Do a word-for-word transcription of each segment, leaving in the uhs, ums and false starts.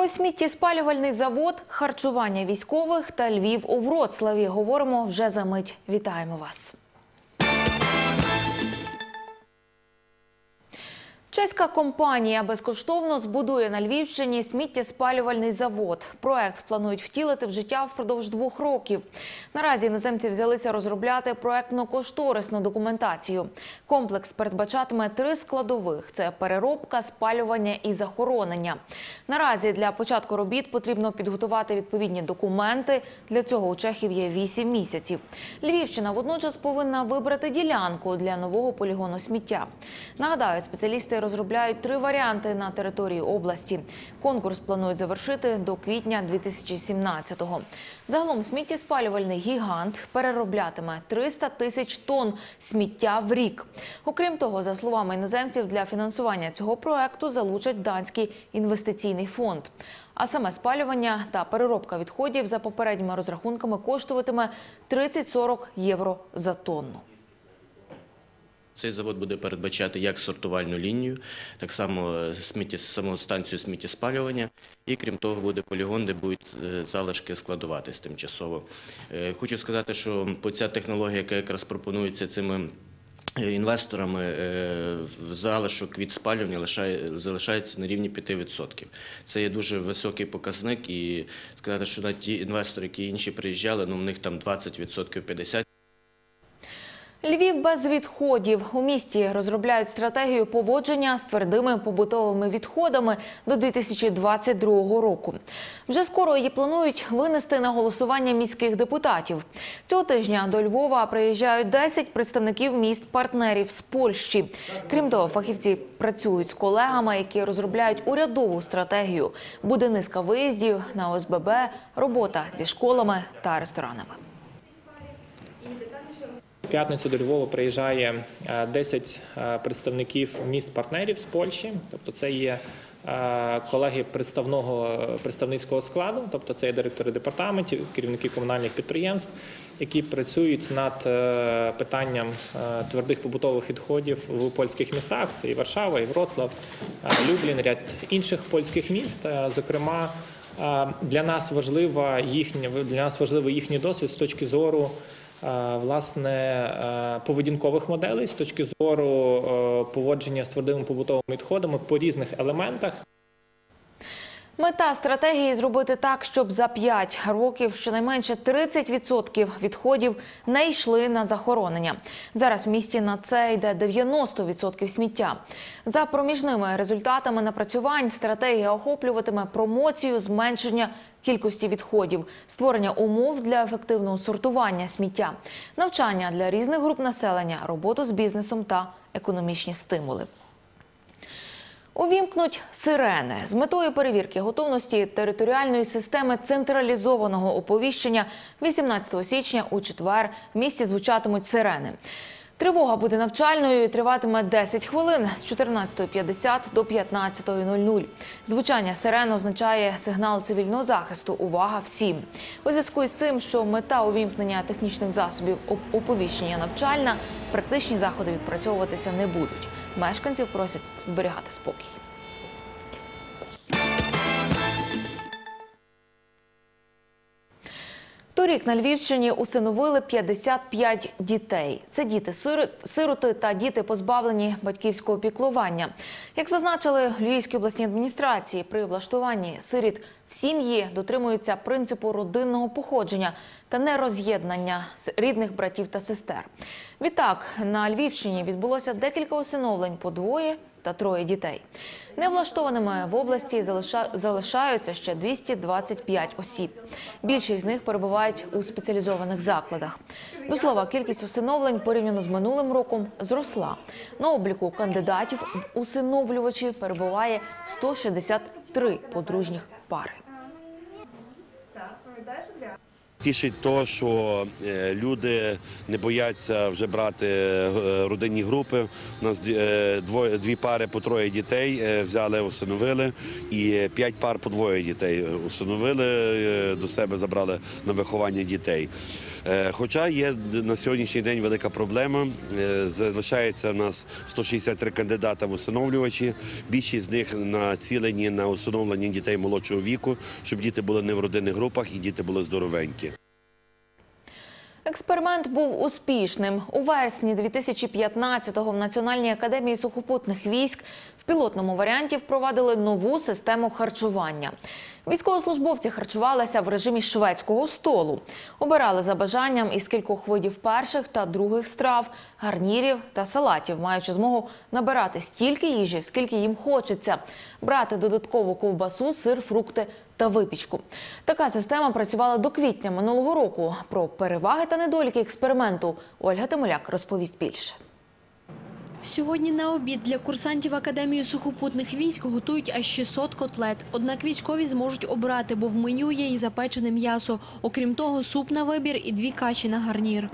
Про сміттєспалювальний завод, харчування військових та Львів у Вроцлаві говоримо вже за мить. Вітаємо вас! Чеська компанія безкоштовно збудує на Львівщині сміттєспалювальний завод. Проект планують втілити в життя впродовж двох років. Наразі іноземці взялися розробляти проектно-кошторисну документацію. Комплекс передбачатиме три складових – це переробка, спалювання і захоронення. Наразі для початку робіт потрібно підготувати відповідні документи. Для цього у чехів є вісім місяців. Львівщина водночас повинна вибрати ділянку для нового полігону сміття. Нагадаю, спеціалісти розробляють три варіанти на території області. Конкурс планують завершити до квітня дві тисячі сімнадцятого. Загалом сміттєспалювальний гігант перероблятиме триста тисяч тонн сміття в рік. Окрім того, за словами іноземців, для фінансування цього проекту залучать данський інвестиційний фонд. А саме спалювання та переробка відходів за попередніми розрахунками коштуватиме тридцять-сорок євро за тонну. Цей завод буде передбачати як сортувальну лінію, так само саму станцію сміттєспалювання. І крім того, буде полігон, де будуть залишки складуватись тимчасово. Хочу сказати, що ця технологія, яка якраз пропонується цими інвесторами, залишок від спалювання залишається на рівні п'яти відсотків. Це є дуже високий показник, і сказати, що на ті інвестори, які інші приїжджали, ну в них там двадцять відсотків, п'ятдесят відсотків. Львів без відходів. У місті розробляють стратегію поводження з твердими побутовими відходами до дві тисячі двадцять другого року. Вже скоро її планують винести на голосування міських депутатів. Цього тижня до Львова приїжджають десять представників міст-партнерів з Польщі. Крім того, фахівці працюють з колегами, які розробляють урядову стратегію. Буде низка виїздів на О С Б Б, робота зі школами та ресторанами. В п'ятницю до Львова приїжджає десять представників міст-партнерів з Польщі, тобто це є колеги представного, представницького складу, тобто це є директори департаментів, керівники комунальних підприємств, які працюють над питанням твердих побутових відходів в польських містах, це і Варшава, і Вроцлав, Люблін, ряд інших польських міст. Зокрема, для нас важлива їхня, для нас важливий їхній досвід з точки зору власне, поведінкових моделей, з точки зору поводження з твердими побутовими відходами по різних елементах. Мета стратегії – зробити так, щоб за п'ять років щонайменше тридцять відсотків відходів не йшли на захоронення. Зараз в місті на це йде дев'яносто відсотків сміття. За проміжними результатами напрацювань стратегія охоплюватиме промоцію зменшення кількості відходів, створення умов для ефективного сортування сміття, навчання для різних груп населення, роботу з бізнесом та економічні стимули. Увімкнуть сирени. З метою перевірки готовності територіальної системи централізованого оповіщення вісімнадцятого січня у четвер в місті звучатимуть сирени. Тривога буде навчальною і триватиме десять хвилин з чотирнадцятої п'ятдесят до п'ятнадцятої нуль нуль. Звучання сирен означає сигнал цивільного захисту «Увага всім!». У зв'язку із цим, що мета увімкнення технічних засобів оповіщення навчальна, практичні заходи відпрацьовуватися не будуть. Мешканців просять зберігати спокій. Торік на Львівщині усиновили п'ятдесят п'ять дітей. Це діти-сироти та діти, позбавлені батьківського піклування. Як зазначили в Львівській обласній адміністрації, при влаштуванні сиріт в сім'ї дотримуються принципу родинного походження та нероз'єднання рідних братів та сестер. Відтак, на Львівщині відбулося декілька усиновлень по двоє та троє дітей. Невлаштованими в області залишаються ще двісті двадцять п'ять осіб. Більшість з них перебувають у спеціалізованих закладах. До слова, кількість усиновлень порівняно з минулим роком зросла. На обліку кандидатів в усиновлювачі перебуває сто шістдесят три подружніх пари. Тішить те, що люди не бояться вже брати родинні групи. У нас дві, дві пари по троє дітей взяли, усиновили, і п'ять пар по двоє дітей усиновили, до себе забрали на виховання дітей. Е, Хоча є на сьогоднішній день велика проблема. Е, Залишається у нас сто шістдесят три кандидата в усиновлювачі. Більшість з них націлені на усиновлення дітей молодшого віку, щоб діти були не в родинних групах і діти були здоровенькі. Експеримент був успішним. У вересні дві тисячі п'ятнадцятого в Національній академії сухопутних військ в пілотному варіанті впровадили нову систему харчування. Військовослужбовці харчувалися в режимі шведського столу. Обирали за бажанням із кількох видів перших та других страв, гарнірів та салатів, маючи змогу набирати стільки їжі, скільки їм хочеться, брати додаткову ковбасу, сир, фрукти та випічку. Така система працювала до квітня минулого року. Про переваги та недоліки експерименту Ольга Тимоляк розповість більше. Сьогодні на обід для курсантів Академії сухопутних військ готують аж шістсот котлет. Однак військові зможуть обрати, бо в меню є і запечене м'ясо. Окрім того, суп на вибір і дві каші на гарнір.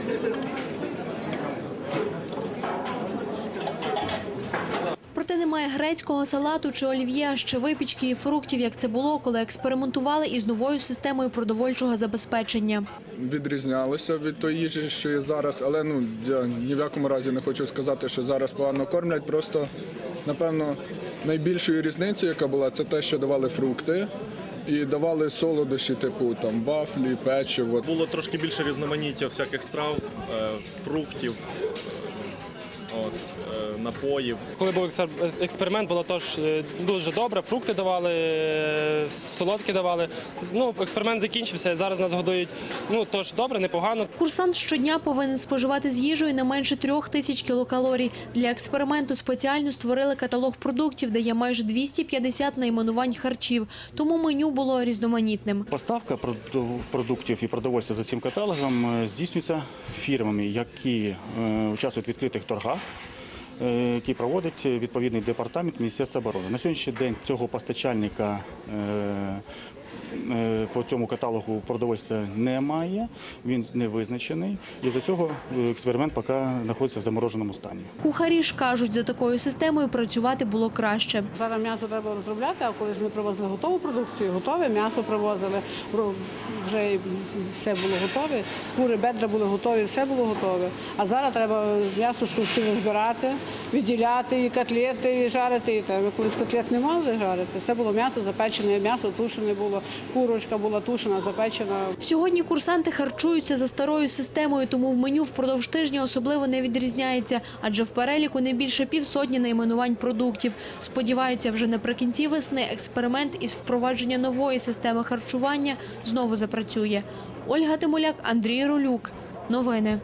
Проте немає грецького салату чи олів'є, а ще випічки і фруктів, як це було, коли експериментували із новою системою продовольчого забезпечення. Відрізнялося від тої їжі, що є зараз, але ну, я ні в якому разі не хочу сказати, що зараз погано кормлять. Просто, напевно, найбільшою різницею, яка була, це те, що давали фрукти і давали солодощі, типу там вафлі, печиво. Було трошки більше різноманіття всяких страв, фруктів, от, напоїв. Коли був експеримент, було теж дуже добре. Фрукти давали, солодкі давали. Ну, експеримент закінчився, і зараз нас годують ну, теж добре, непогано. Курсант щодня повинен споживати з їжею не менше трьох тисяч кілокалорій. Для експерименту спеціально створили каталог продуктів, де є майже двісті п'ятдесят найменувань харчів. Тому меню було різноманітним. Поставка продуктів і продовольства за цим каталогом здійснюється фірмами, які участвують в відкритих торгах, який проводить відповідний департамент Міністерства оборони. На сьогоднішній день цього постачальника по цьому каталогу продовольства немає, він не визначений, і за цього експеримент поки знаходиться в замороженому стані. Кухарі ж кажуть, за такою системою працювати було краще. Зараз м'ясо треба розробляти, а коли ж ми привозили готову продукцію, готове м'ясо привозили, вже все було готове, кури, бедра були готові, все було готове. А зараз треба м'ясо з курсів збирати, відділяти, і котлети, і жарити. І там. Колись котлет не мали жарити, все було м'ясо, запечене, м'ясо тушене було. Курочка була тушена, запечена. Сьогодні курсанти харчуються за старою системою, тому в меню впродовж тижня особливо не відрізняється, адже в переліку не більше півсотні найменувань продуктів. Сподіваються, вже наприкінці весни експеримент із впровадження нової системи харчування знову запрацює. Ольга Тимоляк, Андрій Ролюк. Новини.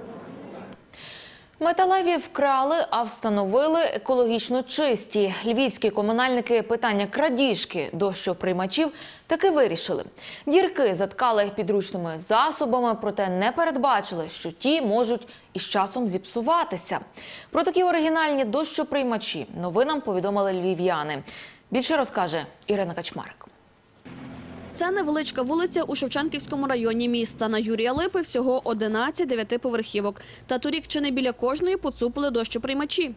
Металеві вкрали, а встановили екологічно чисті. Львівські комунальники питання крадіжки дощоприймачів таки вирішили. Дірки заткали підручними засобами, проте не передбачили, що ті можуть із часом зіпсуватися. Про такі оригінальні дощоприймачі новинам повідомили львів'яни. Більше розкаже Ірина Качмарик. Це невеличка вулиця у Шевченківському районі міста. На Юрія Липи всього одинадцять дев'ятиповерхівок. Та торік чи не біля кожної поцупили дощоприймачі.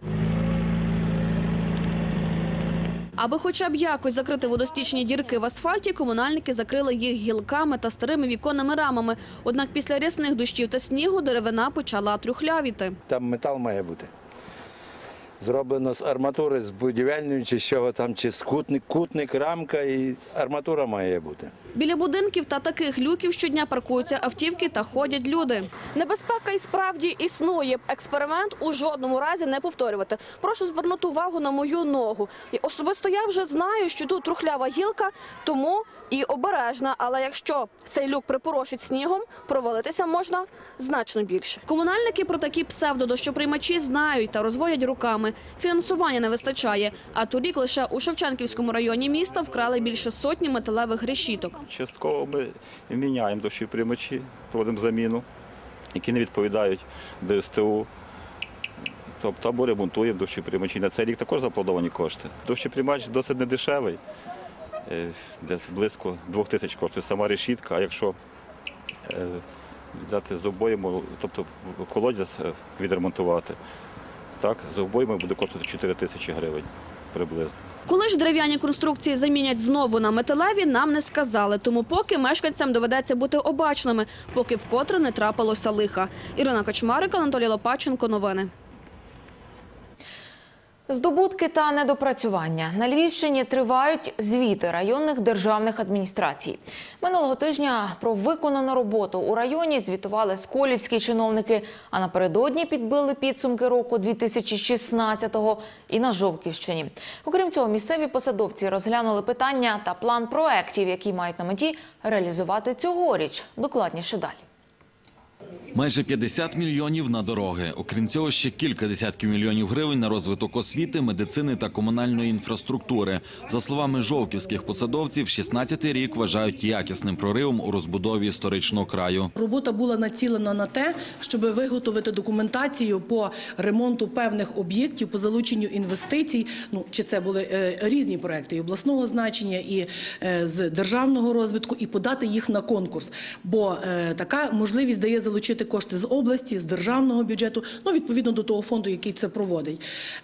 Аби хоча б якось закрити водостічні дірки в асфальті, комунальники закрили їх гілками та старими віконними рамами. Однак після рясних дощів та снігу деревина почала трухлявіти. Там метал має бути. Зроблено з арматури, з будівельної, чи з чого там, чи з кутник, кутник, рамка і арматура має бути. Біля будинків та таких люків щодня паркуються автівки та ходять люди. Небезпека і справді існує. Експеримент у жодному разі не повторювати. Прошу звернути увагу на мою ногу. І особисто я вже знаю, що тут трухлява гілка, тому і обережна. Але якщо цей люк припорошить снігом, провалитися можна значно більше. Комунальники про такі псевдодощоприймачі знають та розводять руками. Фінансування не вистачає. А торік лише у Шевченківському районі міста вкрали більше сотні металевих решіток. Частково ми міняємо дощоприймачі, проводимо заміну, які не відповідають Д С Т У. Тобто або ремонтуємо дощоприймачі. На цей рік також заплановані кошти. Дощоприймач досить недешевий, десь близько двох тисяч коштує сама решітка, а якщо взяти з обоєм, тобто колодязь відремонтувати, так, з обоєм буде коштувати чотири тисячі гривень. приблизно. Коли ж дерев'яні конструкції замінять знову на металеві, нам не сказали. Тому поки мешканцям доведеться бути обачними, поки вкотре не трапилося лиха. Ірина Качмарик, Анатолій Лопаченко. Новини. Здобутки та недопрацювання. На Львівщині тривають звіти районних державних адміністрацій. Минулого тижня про виконану роботу у районі звітували сколівські чиновники, а напередодні підбили підсумки року дві тисячі шістнадцятого і на Жовківщині. Окрім цього, місцеві посадовці розглянули питання та план проєктів, які мають на меті реалізувати цьогоріч. Докладніше далі. Майже п'ятдесят мільйонів на дороги. Окрім цього, ще кілька десятків мільйонів гривень на розвиток освіти, медицини та комунальної інфраструктури. За словами жовківських посадовців, шістнадцятий рік вважають якісним проривом у розбудові історичного краю. Робота була націлена на те, щоб виготовити документацію по ремонту певних об'єктів, по залученню інвестицій. Ну, чи це були е, різні проекти і обласного значення, і е, з державного розвитку, і подати їх на конкурс. Бо е, така можливість дає залучити кошти з області, з державного бюджету, ну, відповідно до того фонду, який це проводить.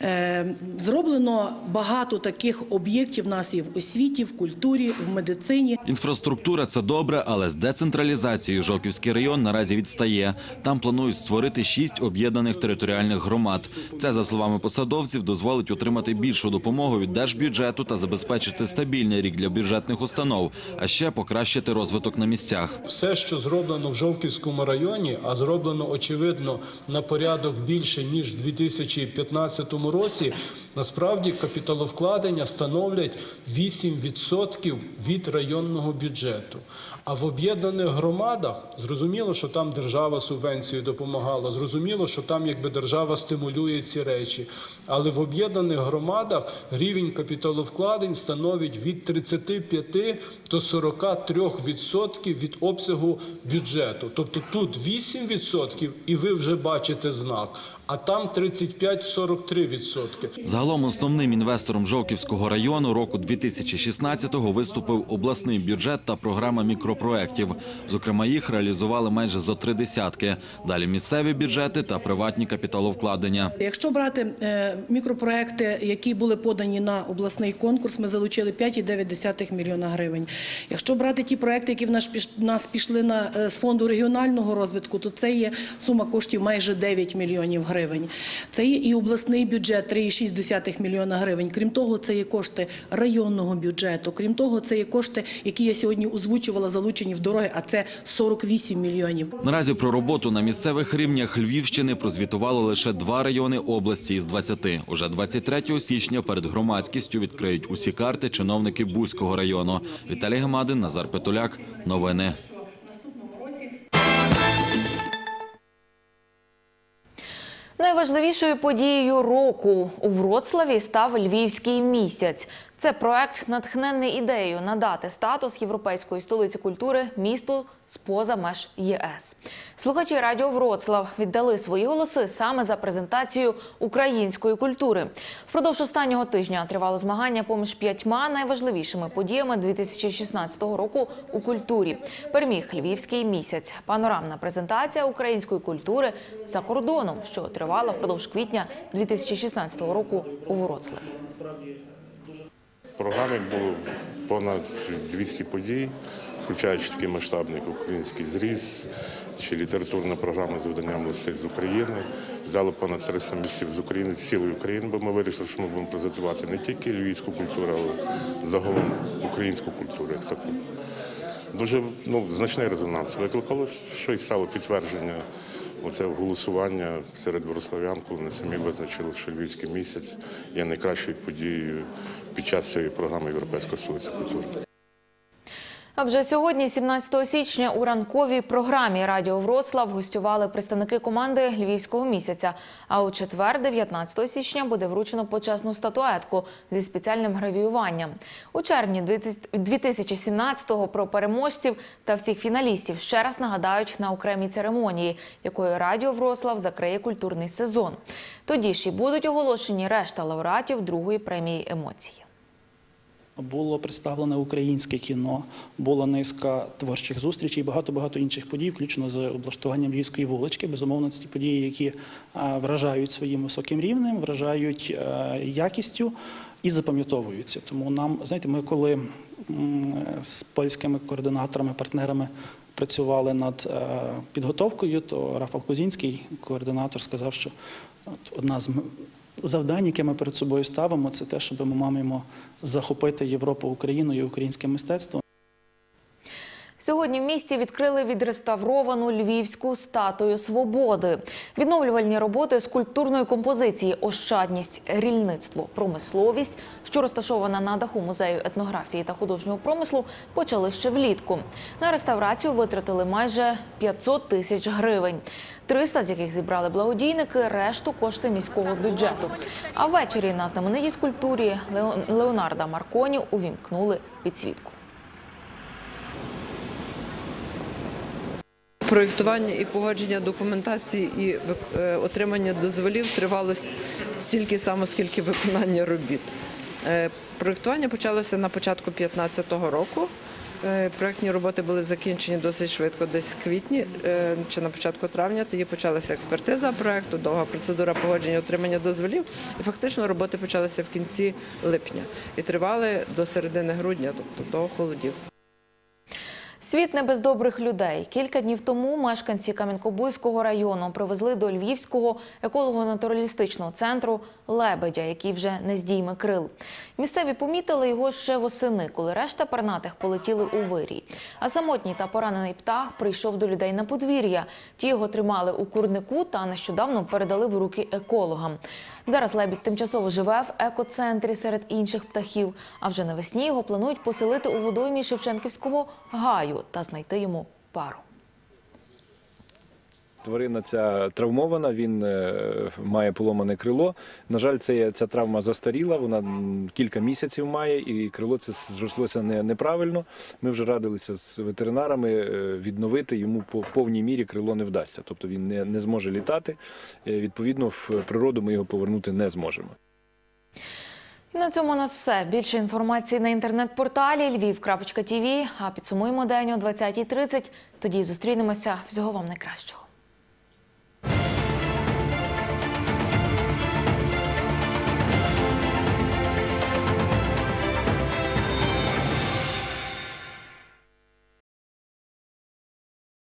Е, зроблено багато таких об'єктів в нас і в освіті, в культурі, в медицині. Інфраструктура – це добре, але з децентралізацією Жовківський район наразі відстає. Там планують створити шість об'єднаних територіальних громад. Це, за словами посадовців, дозволить отримати більшу допомогу від держбюджету та забезпечити стабільний рік для бюджетних установ, а ще покращити розвиток на місцях. Все, що зроблено в Жовківському районі, а зроблено, очевидно, на порядок більше, ніж у дві тисячі п'ятнадцятому році, насправді капіталовкладення становлять вісім відсотків від районного бюджету. А в об'єднаних громадах, зрозуміло, що там держава субвенцією допомагала, зрозуміло, що там якби держава стимулює ці речі. Але в об'єднаних громадах рівень капіталовкладень становить від тридцяти п'яти до сорока трьох відсотків від обсягу бюджету. Тобто тут вісім відсотків і ви вже бачите знак. А там тридцять п'ять - сорок три відсотки. Загалом основним інвестором Жовківського району року дві тисячі шістнадцятого виступив обласний бюджет та програма мікропроєктів. Зокрема, їх реалізували майже зо три десятки. Далі місцеві бюджети та приватні капіталовкладення. Якщо брати е, мікропроекти, які були подані на обласний конкурс, ми залучили п'ять цілих дев'ять десятих мільйона гривень. Якщо брати ті проекти, які в нас, нас пішли на, е, з фонду регіонального розвитку, то це є сума коштів майже дев'ять мільйонів гривень. Це є і обласний бюджет три цілих шість десятих мільйона гривень. Крім того, це є кошти районного бюджету. Крім того, це є кошти, які я сьогодні озвучувала, залучені в дороги, а це сорок вісім мільйонів. Наразі про роботу на місцевих рівнях Львівщини прозвітувало лише два райони області із двадцяти. Уже двадцять третього січня перед громадськістю відкриють усі карти чиновники Буського району. Віталій Гамадин, Назар Петуляк. Новини. Найважливішою подією року у Вроцлаві став Львівський місяць. Це проект, натхнений ідеєю надати статус європейської столиці культури місту з-поза меж ЄС. Слухачі радіо Вроцлав віддали свої голоси саме за презентацію української культури. Впродовж останнього тижня тривало змагання поміж п'ятьма найважливішими подіями дві тисячі шістнадцятого року у культурі. Переміг Львівський місяць – панорамна презентація української культури за кордоном, що тривала впродовж квітня дві тисячі шістнадцятого року у Вроцлаві. В програмі було понад двісті подій, включаючи такий масштабний український зріз, чи літературна програма з виданням листів з України. Взяли понад триста місців з України, з цілої України, бо ми вирішили, що ми будемо презентувати не тільки львівську культуру, але загалом українську культуру як таку. Дуже ну, значний резонанс викликало, що і стало підтвердження оце голосування серед вроцлав'ян, коли вони самі визначили, що Львівський місяць є найкращою подією під час цієї програми «Європейська столиця культури». А вже сьогодні, сімнадцятого січня, у ранковій програмі «Радіо Вроцлав» гостювали представники команди Львівського місяця. А у четвер, дев'ятнадцятого січня, буде вручено почесну статуетку зі спеціальним гравіюванням. У червні дві тисячі сімнадцятого про переможців та всіх фіналістів ще раз нагадають на окремій церемонії, якою «Радіо Вроцлав» закриє культурний сезон. Тоді ж і будуть оголошені решта лауреатів другої премії «Емоції». Було представлене українське кіно, була низка творчих зустрічей і багато-багато інших подій, включно з облаштуванням Львівської вулички. Безумовно, це ті події, які вражають своїм високим рівнем, вражають якістю і запам'ятовуються. Тому нам, знаєте, ми коли з польськими координаторами, партнерами працювали над підготовкою, то Рафал Кузінський, координатор, сказав, що одна з завдань, яке ми перед собою ставимо, це те, щоб ми маємо захопити Європу, Україну і українське мистецтво. Сьогодні в місті відкрили відреставровану львівську статую свободи. Відновлювальні роботи скульптурної композиції «Ощадність, рільництво, промисловість», що розташована на даху музею етнографії та художнього промислу, почали ще влітку. На реставрацію витратили майже п'ятсот тисяч гривень. триста з яких зібрали благодійники, решту – кошти міського бюджету. А ввечері на знаменитій скульптурі Леонардо Марконі увімкнули підсвітку. Проєктування і погодження документації і отримання дозволів тривало стільки само, скільки виконання робіт. Проєктування почалося на початку дві тисячі п'ятнадцятого року. Проєктні роботи були закінчені досить швидко, десь в квітні чи на початку травня. Тоді почалася експертиза проєкту, довга процедура погодження, отримання дозволів. І фактично роботи почалися в кінці липня і тривали до середини грудня, тобто до холодів. Світ не без добрих людей. Кілька днів тому мешканці Кам'янко-Бузького району привезли до Львівського еколого-натуралістичного центру лебедя, який вже не здійме крил. Місцеві помітили його ще восени, коли решта пернатих полетіли у вирій. А самотній та поранений птах прийшов до людей на подвір'я. Ті його тримали у курнику та нещодавно передали в руки екологам. Зараз лебідь тимчасово живе в екоцентрі серед інших птахів, а вже навесні його планують поселити у водоймі Шевченківського гаю та знайти йому пару. Тварина ця травмована, він має поломане крило. На жаль, ця, ця травма застаріла, вона кілька місяців має, і крило це зрослося не, неправильно. Ми вже радилися з ветеринарами, відновити йому по повній мірі крило не вдасться. Тобто він не, не зможе літати, відповідно в природу ми його повернути не зможемо. І на цьому у нас все. Більше інформації на інтернет-порталі львів крапка ті ві. А підсумуємо день о двадцятій тридцять. Тоді зустрінемося. Всього вам найкращого.